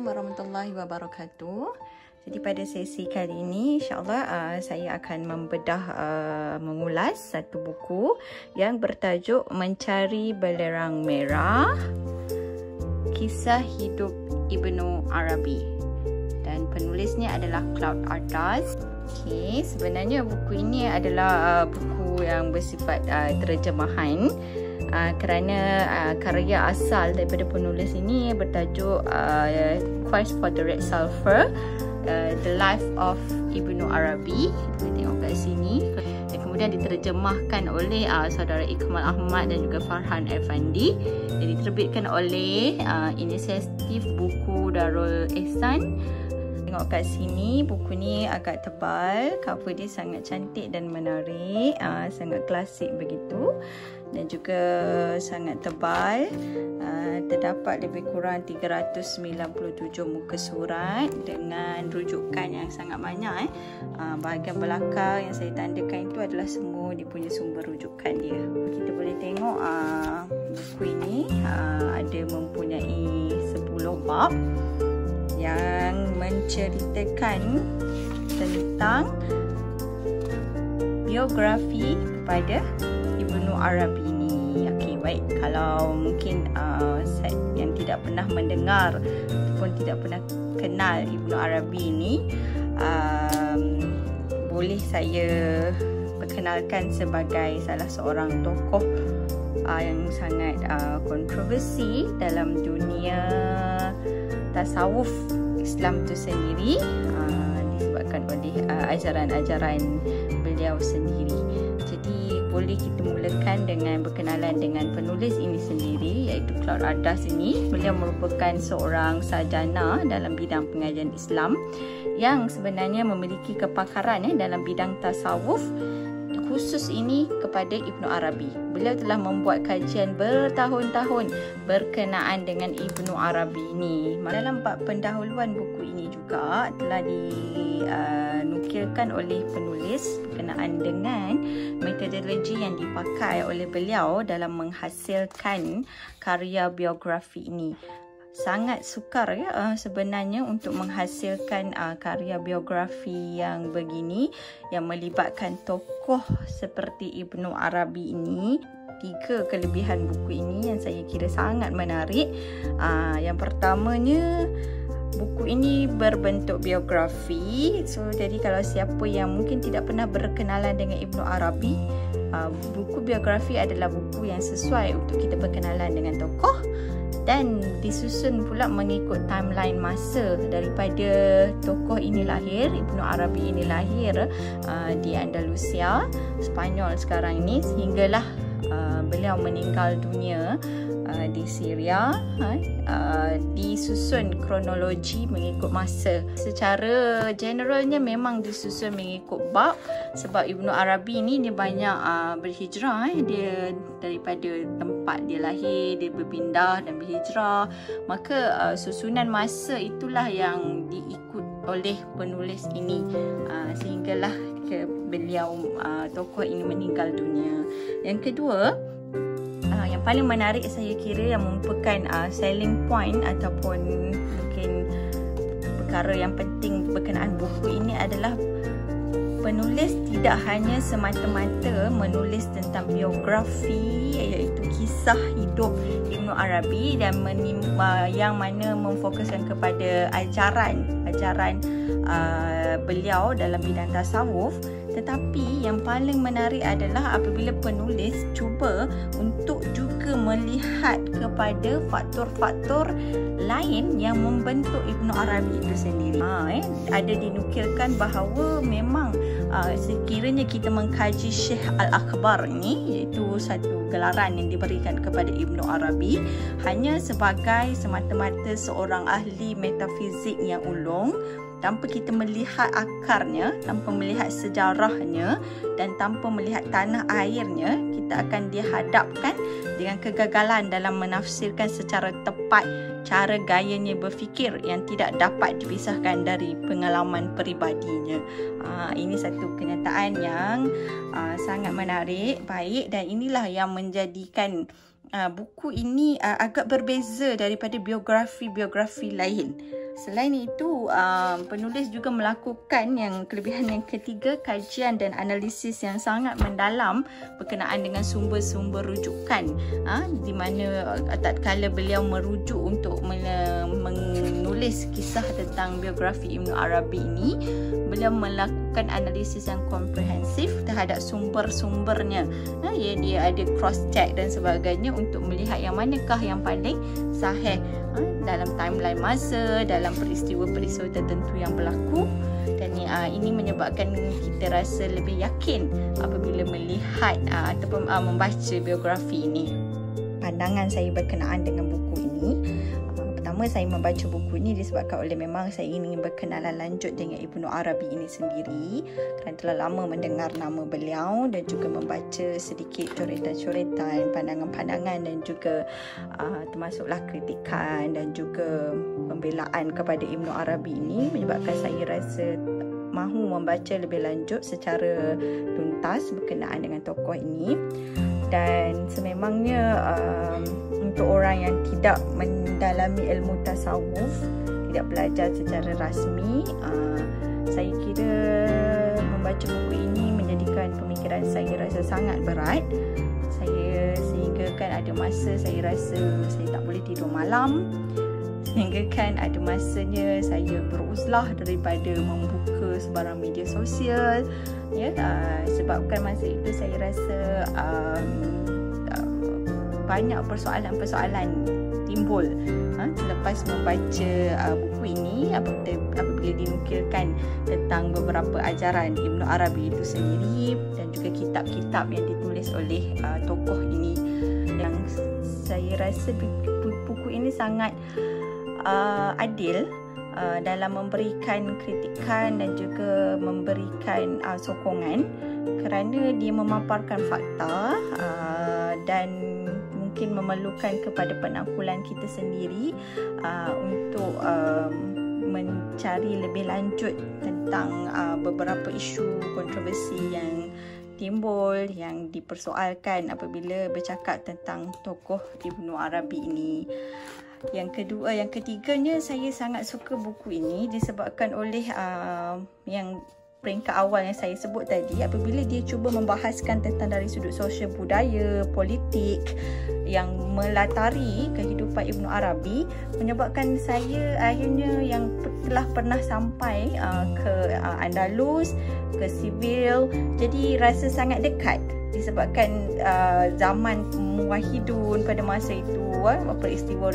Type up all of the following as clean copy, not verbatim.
warahmatullahi wabarakatuh. Jadi pada sesi kali ini insyaAllah saya akan membedah mengulas satu buku yang bertajuk Mencari Belerang Merah, Kisah Hidup Ibnu Arabi, dan penulisnya adalah Cloud Ardas. Okay, sebenarnya buku ini adalah buku yang bersifat terjemahan kerana karya asal daripada penulis ini bertajuk Quest for the Red Sulphur, The Life of Ibnu Arabi. Kita tengok kat sini. Dan kemudian diterjemahkan oleh saudara Ikmal Ahmad dan juga Farhan Effendi. Dan diterbitkan oleh Inisiatif Buku Darul Ihsan. Tengok kat sini, buku ni agak tebal, cover dia sangat cantik dan menarik, sangat klasik begitu, dan juga sangat tebal. Terdapat lebih kurang 397 muka surat dengan rujukan yang sangat banyak. Bahagian belakang yang saya tandakan itu adalah semua dia punya sumber rujukan dia. Kita boleh tengok buku ini ada mempunyai 10 bab yang menceritakan tentang biografi kepada Ibnu Arabi ini. Okey, baik. Kalau mungkin yang tidak pernah mendengar ataupun tidak pernah kenal Ibnu Arabi ini, boleh saya perkenalkan sebagai salah seorang tokoh yang sangat kontroversi dalam dunia tasawuf Islam itu sendiri, disebabkan oleh ajaran-ajaran beliau sendiri. Jadi boleh kita mulakan dengan berkenalan dengan penulis ini sendiri, iaitu Cloud Ardas ini. Beliau merupakan seorang sarjana dalam bidang pengajian Islam yang sebenarnya memiliki kepakaran dalam bidang tasawuf, khusus ini kepada Ibnu Arabi. Beliau telah membuat kajian bertahun-tahun berkenaan dengan Ibnu Arabi ini. Dalam bab pendahuluan buku ini juga telah dinukilkan oleh penulis berkenaan dengan metodologi yang dipakai oleh beliau dalam menghasilkan karya biografi ini. Sangat sukar sebenarnya untuk menghasilkan karya biografi yang begini, yang melibatkan tokoh seperti Ibnu Arabi ini. 3 kelebihan buku ini yang saya kira sangat menarik. Yang pertamanya, buku ini berbentuk biografi. Jadi kalau siapa yang mungkin tidak pernah berkenalan dengan Ibnu Arabi, buku biografi adalah buku yang sesuai untuk kita berkenalan dengan tokoh, dan disusun pula mengikut timeline masa daripada tokoh ini lahir. Ibnu Arabi ini lahir di Andalusia, Spanyol sekarang ini, sehinggalah beliau meninggal dunia di Syria. Disusun kronologi mengikut masa. Secara generalnya memang disusun mengikut bab, sebab Ibnu Arabi ni dia banyak berhijrah. Dia daripada tempat dia lahir, dia berpindah dan berhijrah. Maka susunan masa itulah yang diikut oleh penulis ini, sehinggalah beliau tokoh ini meninggal dunia. Yang kedua, yang paling menarik saya kira, yang merupakan selling point ataupun mungkin perkara yang penting berkenaan buku ini adalah penulis tidak hanya semata-mata menulis tentang biografi, iaitu kisah hidup Ibnu Arabi, dan yang mana memfokuskan kepada ajaran beliau dalam bidang tasawuf. Tetapi yang paling menarik adalah apabila penulis cuba untuk juga melihat kepada faktor-faktor lain yang membentuk Ibnu Arabi itu sendiri. Ada dinukilkan bahawa memang sekiranya kita mengkaji Syekh Al-Akbar ini, iaitu satu gelaran yang diberikan kepada Ibnu Arabi, hanya sebagai semata-mata seorang ahli metafizik yang ulung, tanpa kita melihat akarnya, tanpa melihat sejarahnya, dan tanpa melihat tanah airnya, kita akan dihadapkan dengan kegagalan dalam menafsirkan secara tepat cara gayanya berfikir yang tidak dapat dipisahkan dari pengalaman peribadinya. Ini satu kenyataan yang sangat menarik, baik, dan inilah yang menjadikan buku ini agak berbeza daripada biografi-biografi lain. Selain itu, penulis juga melakukan yang kelebihan yang ketiga, kajian dan analisis yang sangat mendalam berkenaan dengan sumber-sumber rujukan. Di mana tatkala beliau merujuk untuk menulis kisah tentang biografi Ibnu Arabi ini, beliau melakukan analisis yang komprehensif terhadap sumber-sumbernya. Dia ada cross check dan sebagainya untuk melihat yang manakah yang paling sahih dalam timeline masa, dalam peristiwa-peristiwa tertentu yang berlaku. Dan ini menyebabkan kita rasa lebih yakin apabila melihat ataupun membaca biografi ini. Pandangan saya berkenaan dengan buku ini, pertama, saya membaca buku ini disebabkan oleh memang saya ingin berkenalan lanjut dengan Ibnu Arabi ini sendiri, kerana telah lama mendengar nama beliau dan juga membaca sedikit coretan-coretan, pandangan-pandangan dan juga termasuklah kritikan dan juga pembelaan kepada Ibnu Arabi ini, menyebabkan saya rasa mahu membaca lebih lanjut secara tuntas berkenaan dengan tokoh ini. Dan sememangnya untuk orang yang tidak mendalami ilmu tasawuf, tidak belajar secara rasmi, saya kira membaca buku ini menjadikan pemikiran saya rasa sangat berat. Sehingga kan ada masa saya rasa saya tak boleh tidur malam, sehingga kan ada masanya saya beruzlah daripada membuka sebarang media sosial, sebabkan masa itu saya rasa banyak persoalan-persoalan timbul selepas membaca buku ini apabila dinukilkan tentang beberapa ajaran Ibnu Arabi itu sendiri dan juga kitab-kitab yang ditulis oleh tokoh ini. Yang saya rasa buku ini sangat adil dalam memberikan kritikan dan juga memberikan sokongan, kerana dia memaparkan fakta dan mungkin memerlukan kepada penangkulan kita sendiri untuk mencari lebih lanjut tentang beberapa isu kontroversi yang timbul, yang dipersoalkan apabila bercakap tentang tokoh Ibnu Arabi ini. Yang ketiganya, saya sangat suka buku ini disebabkan oleh yang peringkat awal yang saya sebut tadi, apabila dia cuba membahaskan tentang dari sudut sosial, budaya, politik yang melatari kehidupan Ibnu Arabi, menyebabkan saya akhirnya yang telah pernah sampai ke Andalus, ke Seville, jadi rasa sangat dekat disebabkan zaman Muwahhidun pada masa itu, peristiwa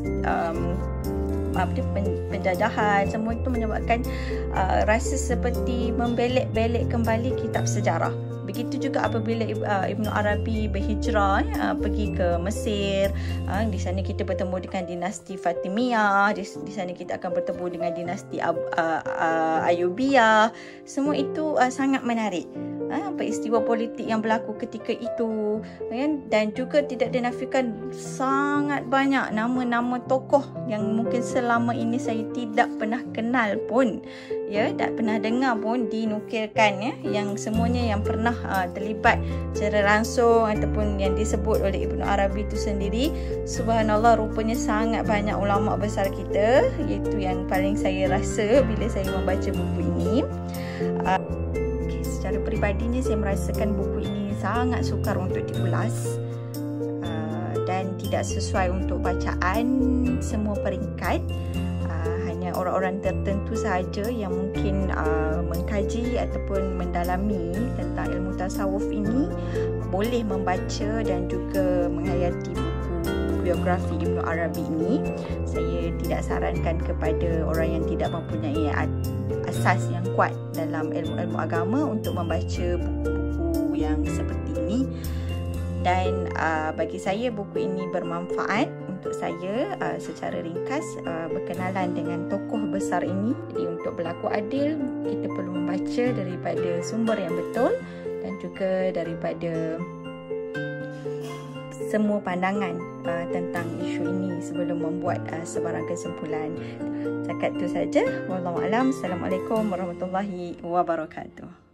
penjajahan, semua itu menyebabkan rasa seperti membelek-belek kembali kitab sejarah. Begitu juga apabila Ibnu Arabi berhijrah pergi ke Mesir, di sana kita bertemu dengan dinasti Fatimiyah, di sana kita akan bertemu dengan dinasti Ayyubiyah. Semua itu sangat menarik. Peristiwa politik yang berlaku ketika itu, dan juga tidak dinafikan sangat banyak nama-nama tokoh yang mungkin selama ini saya tidak pernah kenal pun, tak pernah dengar pun dinukilkan, yang semuanya yang pernah terlibat secara langsung ataupun yang disebut oleh Ibnu Arabi itu sendiri. Subhanallah, rupanya sangat banyak ulama besar kita, iaitu yang paling saya rasa bila saya membaca buku ini. Secara peribadinya, saya merasakan buku ini sangat sukar untuk diulas dan tidak sesuai untuk bacaan semua peringkat. Hanya orang-orang tertentu sahaja yang mungkin mengkaji ataupun mendalami tentang ilmu tasawuf ini boleh membaca dan juga menghayati buku biografi Ibnu Arabi ini. Saya tidak sarankan kepada orang yang tidak mempunyai asas yang kuat dalam ilmu-ilmu agama untuk membaca buku-buku yang seperti ini. Dan bagi saya buku ini bermanfaat untuk saya secara ringkas berkenalan dengan tokoh besar ini. Jadi untuk berlaku adil, kita perlu membaca daripada sumber yang betul dan juga daripada semua pandangan tentang isu ini sebelum membuat sebarang kesimpulan. Setakat itu saja. Wallahualam. Assalamualaikum warahmatullahi wabarakatuh.